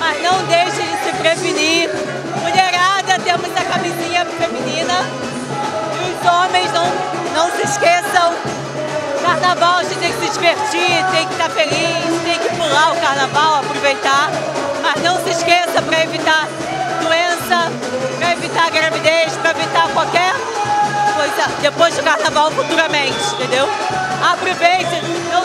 mas não deixe de se prevenir. Mulherada, temos a camisinha feminina. E os homens, não se esqueçam. Carnaval, a gente tem que se divertir, tem que estar feliz, tem que pular o carnaval, aproveitar. Mas não se esqueça, para evitar doença, para evitar gravidez, para evitar qualquer coisa depois do carnaval futuramente, entendeu? Aproveite, não